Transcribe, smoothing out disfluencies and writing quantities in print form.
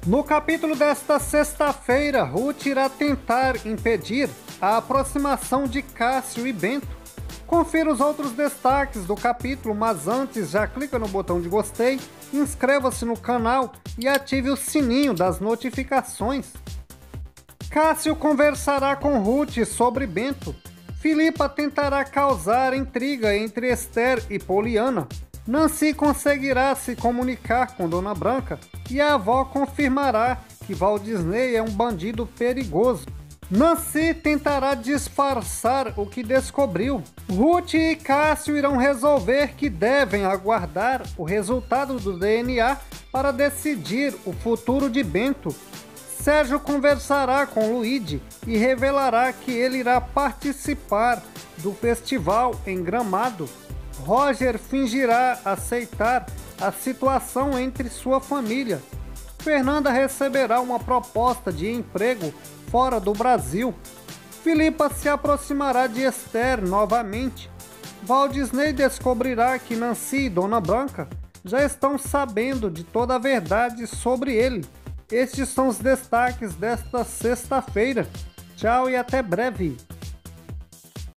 No capítulo desta sexta-feira, Ruth irá tentar impedir a aproximação de Cássio e Bento. Confira os outros destaques do capítulo, mas antes já clica no botão de gostei, inscreva-se no canal e ative o sininho das notificações. Cássio conversará com Ruth sobre Bento. Filipa tentará causar intriga entre Esther e Poliana. Nancy conseguirá se comunicar com Dona Branca e a avó confirmará que Walt Disney é um bandido perigoso. Nancy tentará disfarçar o que descobriu. Ruth e Cássio irão resolver que devem aguardar o resultado do DNA para decidir o futuro de Bento. Sérgio conversará com Luigi e revelará que ele irá participar do festival em Gramado. Roger fingirá aceitar a situação entre sua família. Fernanda receberá uma proposta de emprego fora do Brasil. Filipa se aproximará de Esther novamente. Walt Disney descobrirá que Nancy e Dona Branca já estão sabendo de toda a verdade sobre ele. Estes são os destaques desta sexta-feira. Tchau e até breve.